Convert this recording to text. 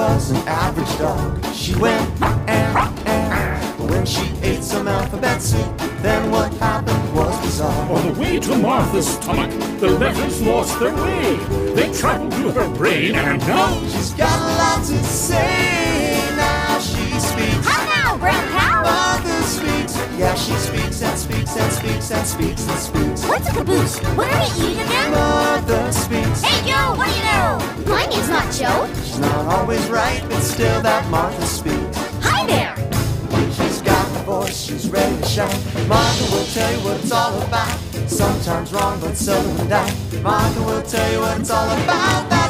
was an average dog. She went and when she ate some alphabet soup, then what happened was bizarre. On the way to Martha's stomach, the letters lost their way. They traveled through her brain, and now she's got a lot to say. Now she speaks. How now, brown cow? Martha speaks. Yeah, she speaks and speaks and speaks and speaks and speaks. What's a caboose? What are we eating again? Martha speaks. Hey, Joe, what do you know? My name's not Joe. She's not always right, but still that Martha speaks. Hi there. She's got a voice, she's ready to shine. Martha will tell you what it's all about. Sometimes wrong, but seldom in doubt. Martha will tell you what it's all about. That's